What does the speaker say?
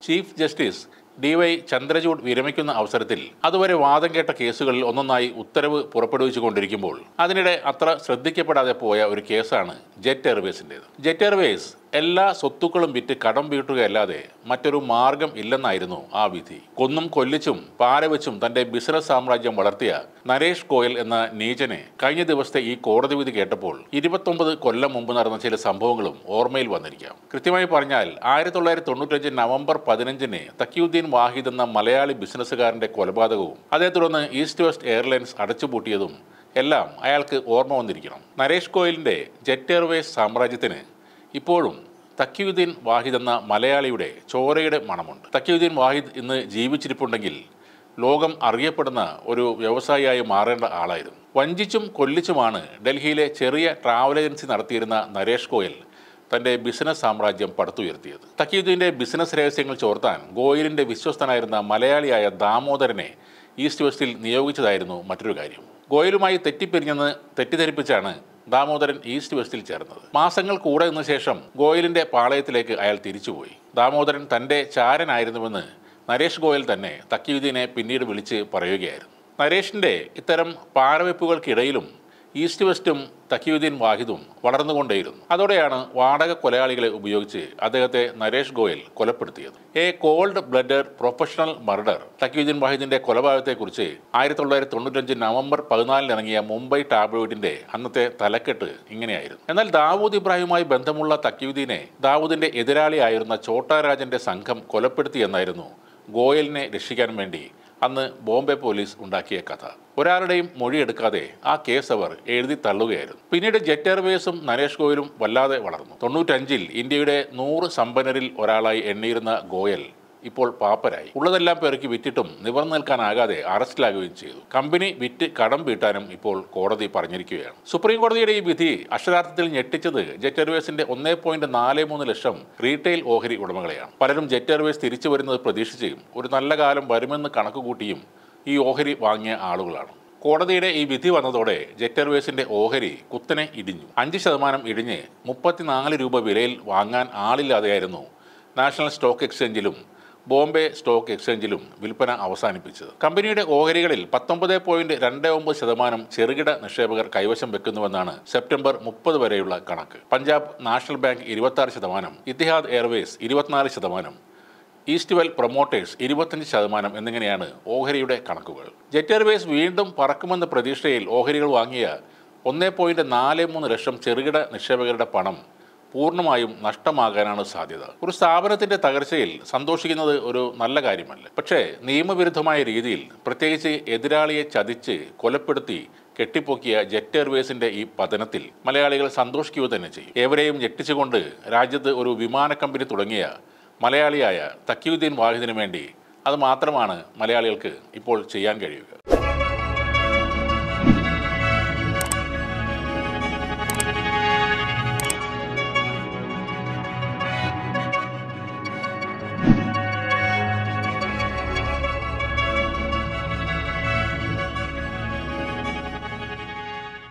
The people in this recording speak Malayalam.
ചീഫ് ജസ്റ്റിസ് DY ചന്ദ്രചൂഡ് വിരമിക്കുന്ന അവസരത്തിൽ അതുവരെ വാദം കേട്ട കേസുകളിൽ ഒന്നൊന്നായി ഉത്തരവ് പുറപ്പെടുവിച്ചുകൊണ്ടിരിക്കുമ്പോൾ അതിനിടെ അത്ര ശ്രദ്ധിക്കപ്പെടാതെ പോയ ഒരു കേസാണ് ജെറ്റ് എയർവേസിൻ്റേത്. ജെറ്റ് എയർവേസ് എല്ലാ സ്വത്തുക്കളും വിറ്റ് കടം വീട്ടുകയല്ലാതെ മറ്റൊരു മാർഗം ഇല്ലെന്നായിരുന്നു ആ വിധി. കൊന്നും കൊല്ലിച്ചും പാരവെച്ചും തന്റെ ബിസിനസ് സാമ്രാജ്യം വളർത്തിയ നരേഷ് ഗോയൽ എന്ന നീചനെ കഴിഞ്ഞ ദിവസത്തെ ഈ കോടതി വിധി കേട്ടപ്പോൾ 29 കൊല്ലം മുമ്പ് നടന്ന ചില സംഭവങ്ങളും ഓർമ്മയിൽ വന്നിരിക്കാം. കൃത്യമായി പറഞ്ഞാൽ 1995 നവംബർ 15 തക്കിയുദ്ദീൻ വാഹിദ് എന്ന മലയാളി ബിസിനസ്സുകാരന്റെ കൊലപാതകവും അതേ തുടർന്ന് ഈസ്റ്റ് വെസ്റ്റ് എയർലൈൻസ് അടച്ചുപൂട്ടിയതും എല്ലാം അയാൾക്ക് ഓർമ്മ വന്നിരിക്കണം. നരേഷ് ഗോയലിന്റെ ജെറ്റ് എയർവേസ് സാമ്രാജ്യത്തിന് ഇപ്പോഴും തക്കിയുദ്ദീൻ വാഹിദ് എന്ന മലയാളിയുടെ ചോരയുടെ മണമുണ്ട്. തക്കിയുദ്ദീൻ വാഹിദ് ഇന്ന് ജീവിച്ചിരിപ്പുണ്ടെങ്കിൽ ലോകം അറിയപ്പെടുന്ന ഒരു വ്യവസായിയായി മാറേണ്ട ആളായിരുന്നു. വഞ്ചിച്ചും കൊല്ലിച്ചുമാണ് ഡൽഹിയിലെ ചെറിയ ട്രാവൽ ഏജൻസി നടത്തിയിരുന്ന നരേഷ് ഗോയൽ തൻ്റെ ബിസിനസ് സാമ്രാജ്യം പടുത്തുയർത്തിയത്. തക്കിയുദ്ദീൻ്റെ ബിസിനസ് രഹസ്യങ്ങൾ ചോർത്താൻ ഗോയലിൻ്റെ വിശ്വസ്തനായിരുന്ന മലയാളിയായ ദാമോദരനെ ഈസ്റ്റ് വെസ്റ്റിൽ നിയോഗിച്ചതായിരുന്നു മറ്റൊരു കാര്യം. ഗോയലുമായി തെറ്റിപ്പിരിഞ്ഞെന്ന് തെറ്റിദ്ധരിപ്പിച്ചാണ് ദാമോദരൻ ഈസ്റ്റ് വെസ്റ്റിൽ ചേർന്നത്. മാസങ്ങൾ കൂടെ നിന്ന ശേഷം ഗോയലിൻ്റെ പാളയത്തിലേക്ക് അയാൾ തിരിച്ചുപോയി. ദാമോദരൻ തൻ്റെ ചാരനായിരുന്നുവെന്ന് നരേഷ് ഗോയൽ തന്നെ തക്കിയുദ്ദീനെ പിന്നീട് വിളിച്ച് പറയുകയായിരുന്നു. നരേഷിൻ്റെ ഇത്തരം പാരവെപ്പുകൾക്കിടയിലും ഈസ്റ്റ് വെസ്റ്റും തക്കിയുദ്ദീൻ വാഹിദും വളർന്നുകൊണ്ടേയിരുന്നു. അതോടെയാണ് വാടക കൊലയാളികളെ ഉപയോഗിച്ച് അദ്ദേഹത്തെ നരേഷ് ഗോയൽ കൊലപ്പെടുത്തിയത്. A cold blooded professional murder. തക്കിയുദ്ദീൻ വാഹിദിന്റെ കൊലപാതകത്തെക്കുറിച്ച് 1995 നവംബർ 14 ഇറങ്ങിയ മുംബൈ ടാബ്ലോയിഡിന്റെ അന്നത്തെ തലക്കെട്ട് ഇങ്ങനെയായിരുന്നു. എന്നാൽ ദാവൂദ് ഇബ്രാഹിമുമായി ബന്ധമുള്ള തക്കിയുദ്ദീനെ ദാവൂദിന്റെ എതിരാളിയായിരുന്ന ഛോട്ടാ രാജന്റെ സംഘം കൊലപ്പെടുത്തിയെന്നായിരുന്നു ഗോയലിനെ രക്ഷിക്കാൻ വേണ്ടി അന്ന് ബോംബെ പോലീസ് ഉണ്ടാക്കിയ കഥ. ഒരാളുടെയും മൊഴിയെടുക്കാതെ ആ കേസ് അവർ എഴുതി തള്ളുകയായിരുന്നു. പിന്നീട് ജെറ്റ് എയർവേസും നരേഷ് ഗോയലും വല്ലാതെ വളർന്നു. 95 ഇന്ത്യയുടെ 100 സമ്പന്നരിൽ ഒരാളായി എണ്ണിയിരുന്ന ഗോയൽ ഇപ്പോൾ പാപ്പരായി. ഉള്ളതെല്ലാം പെറുക്കി വിറ്റിട്ടും നിവർന്നു നിൽക്കാനാകാതെ അറസ്റ്റിലാകുകയും ചെയ്തു. കമ്പനി വിറ്റ് കടം വീട്ടാനും ഇപ്പോൾ കോടതി പറഞ്ഞിരിക്കുകയാണ്. സുപ്രീം കോടതിയുടെ ഈ വിധി അക്ഷരാർത്ഥത്തിൽ ഞെട്ടിച്ചത് ജെറ്റ് എയർവേസിന്റെ 1.43 ലക്ഷം റീറ്റെയിൽ ഓഹരി ഉടമകളെയാണ്. പലരും ജെറ്റ് എയർവേസ് തിരിച്ചു വരുന്നത് പ്രതീക്ഷിച്ച് ഒരു നല്ല കാലം വരുമെന്ന് കണക്കുകൂട്ടിയും ഈ ഓഹരി വാങ്ങിയ ആളുകളാണ്. കോടതിയുടെ ഈ വിധി വന്നതോടെ ജെറ്റ് എയർവേസിന്റെ ഓഹരി കുത്തനെ ഇടിഞ്ഞു. 5% ഇടിഞ്ഞ് 34 രൂപ വിലയിൽ വാങ്ങാൻ ആളില്ലാതെയായിരുന്നു നാഷണൽ സ്റ്റോക്ക് എക്സ്ചേഞ്ചിലും ബോംബെ സ്റ്റോക്ക് എക്സ്ചേഞ്ചിലും വിൽപ്പന അവസാനിപ്പിച്ചത്. കമ്പനിയുടെ ഓഹരികളിൽ 19.29% ചെറുകിട നിക്ഷേപകർ കൈവശം വെക്കുന്നുവെന്നാണ് സെപ്റ്റംബർ 30 വരെയുള്ള കണക്ക്. Punjab national bank 26%, Etihad Airways 24%, east വെൽ പ്രൊമോട്ടേഴ്സ് 25% എന്നിങ്ങനെയാണ് ഓഹരിയുടെ കണക്കുകൾ. ജെറ്റ് എയർവേസ് വീണ്ടും പറക്കുമെന്ന പ്രതീക്ഷയിൽ ഓഹരികൾ വാങ്ങിയ 1.43 ലക്ഷം ചെറുകിട നിക്ഷേപകരുടെ പണം പൂർണ്ണമായും നഷ്ടമാകാനാണ് സാധ്യത. ഒരു സ്ഥാപനത്തിന്റെ തകർച്ചയിൽ സന്തോഷിക്കുന്നത് ഒരു നല്ല കാര്യമല്ല. പക്ഷേ നിയമവിരുദ്ധമായ രീതിയിൽ, പ്രത്യേകിച്ച് എതിരാളിയെ ചതിച്ച് കൊലപ്പെടുത്തി കെട്ടിപ്പൊക്കിയ ജെറ്റ് എയർവേസിന്റെ ഈ പതനത്തിൽ മലയാളികൾ സന്തോഷിക്കുക തന്നെ ചെയ്യും. ഏവരെയും ഞെട്ടിച്ചുകൊണ്ട് രാജ്യത്ത് ഒരു വിമാന കമ്പനി തുടങ്ങിയ മലയാളിയായ തക്കിയുദ്ദീൻ വാഹിദിന് വേണ്ടി അത് മാത്രമാണ് മലയാളികൾക്ക് ഇപ്പോൾ ചെയ്യാൻ കഴിയുക.